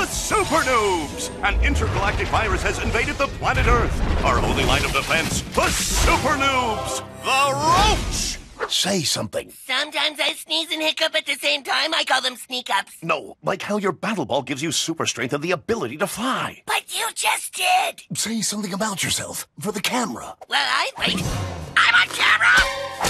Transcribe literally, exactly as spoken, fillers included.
Supernoobs! An intergalactic virus has invaded the planet Earth. Our only line of defense, the Supernoobs! The Roach! Say something. Sometimes I sneeze and hiccup at the same time. I call them sneak-ups. No, like how your battle ball gives you super strength and the ability to fly. But you just did. Say something about yourself for the camera. Well, I... Wait. I'm on camera!